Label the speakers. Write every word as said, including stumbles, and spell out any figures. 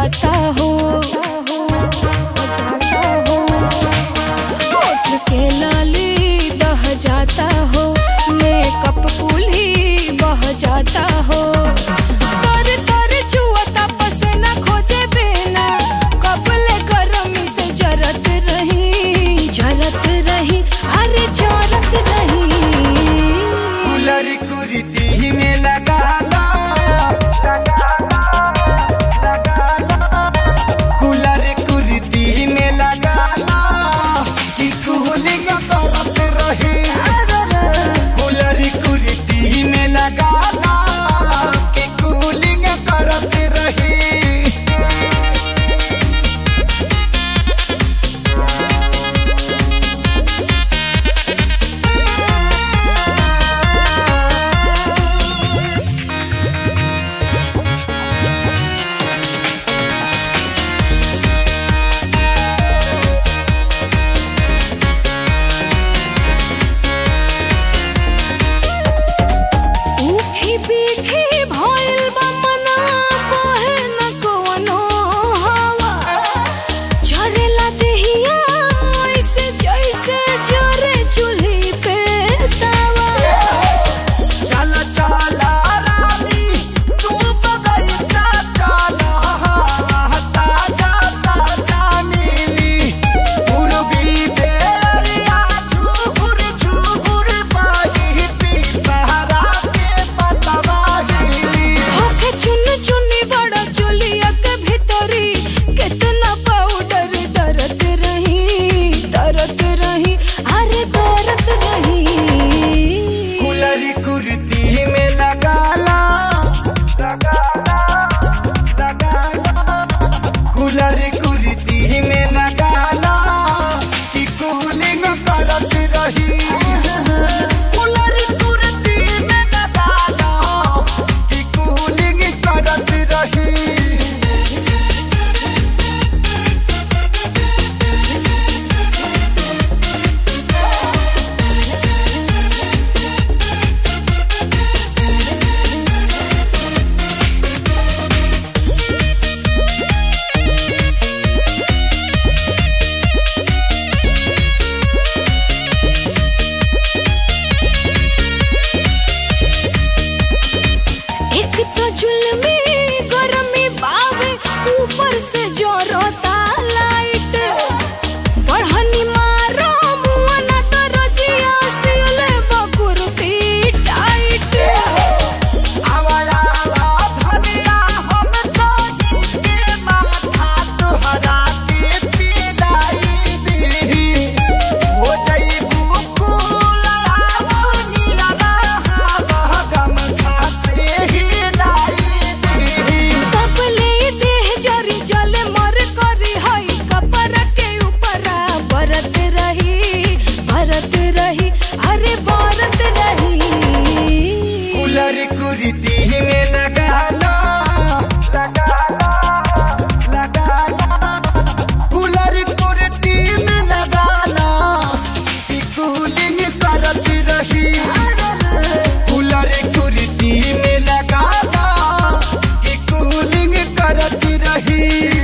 Speaker 1: जाता हो, होठ के लाली दह जाता हो, मेकअप कूल ही बह जाता हो। तर तर जुआता पसीना खोजे बिना, कबले गरमी से जरत रही जरत रही अरे जरत रही।
Speaker 2: कूलर कुर्ती में लगा ला, कूलर कुर्ती में लगा ला कि कूलिंग करत रही। कूलर कुर्ती में लगा ला कि कूलिंग करत रही। कुर्ती में लगा ला, कूलर कुर्ती में लगा ला कि कूलिंग करत रही। कूलर कुर्ती में लगा ला कि कूलिंग करत रही। कूलर कुर्ती में लगा ला, कूलर कुर्ती में लगा ला कि कूलिंग करत रही। कूलर कुर्ती में लगा ला कि कूलिंग करत रही।